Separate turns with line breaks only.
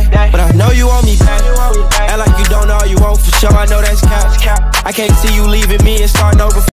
But I know you want me back. Act like you don't know you want for sure, I know that's cap. I can't see you leaving me and starting over.